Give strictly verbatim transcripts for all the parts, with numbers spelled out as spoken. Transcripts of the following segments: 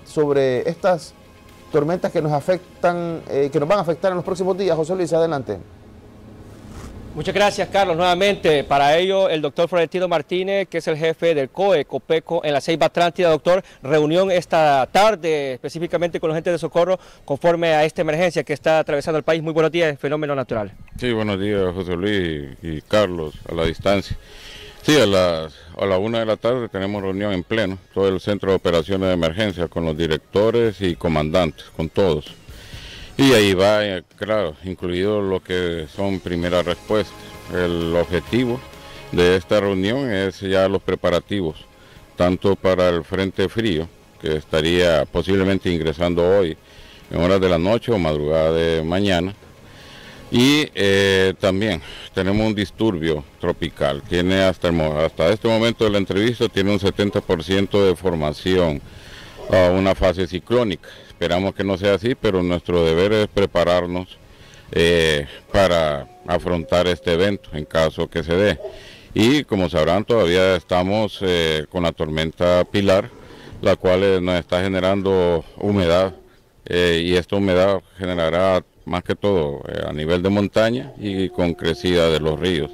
sobre estas tormentas que nos afectan, eh, que nos van a afectar en los próximos días. José Luis, adelante. Muchas gracias, Carlos. Nuevamente, para ello, el doctor Florentino Martínez, que es el jefe del C O E, Copeco, en la Ceiba Atlántida. Doctor, reunión esta tarde, específicamente con los agentes de socorro, conforme a esta emergencia que está atravesando el país. Muy buenos días, fenómeno natural. Sí, buenos días, José Luis y Carlos, a la distancia. Sí, a las a la una de la tarde tenemos reunión en pleno, todo el centro de operaciones de emergencia, con los directores y comandantes, con todos. Y ahí va, claro, incluido lo que son primeras respuestas. El objetivo de esta reunión es ya los preparativos, tanto para el frente frío, que estaría posiblemente ingresando hoy en horas de la noche o madrugada de mañana, y eh, también tenemos un disturbio tropical. Tiene hasta, el, hasta este momento de la entrevista tiene un setenta por ciento de formación a una fase ciclónica. Esperamos que no sea así, pero nuestro deber es prepararnos eh, para afrontar este evento en caso que se dé. Y como sabrán, todavía estamos eh, con la tormenta Pilar, la cual eh, nos está generando humedad eh, y esta humedad generará más que todo eh, a nivel de montaña y con crecida de los ríos.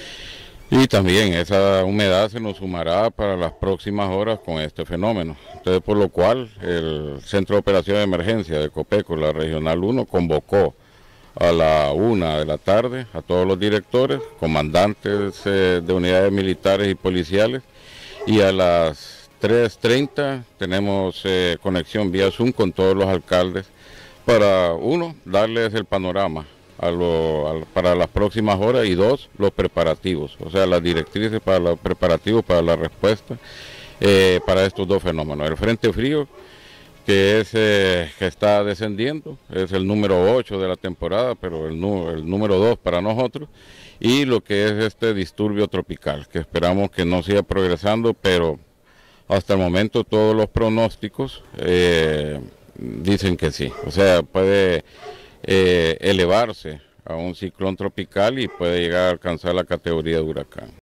Y también esa humedad se nos sumará para las próximas horas con este fenómeno. Entonces, por lo cual el Centro de Operaciones de Emergencia de Copeco, la Regional uno, convocó a la una de la tarde a todos los directores, comandantes eh, de unidades militares y policiales, y a las tres treinta tenemos eh, conexión vía Zoom con todos los alcaldes para, uno, darles el panorama A lo, a, para las próximas horas, y dos, los preparativos, o sea, las directrices para los preparativos, para la respuesta eh, para estos dos fenómenos. El frente frío, que es eh, que está descendiendo, es el número ocho de la temporada, pero el, el número dos para nosotros, y lo que es este disturbio tropical, que esperamos que no siga progresando, pero hasta el momento todos los pronósticos eh, dicen que sí, o sea, puede Eh, elevarse a un ciclón tropical y puede llegar a alcanzar la categoría de huracán.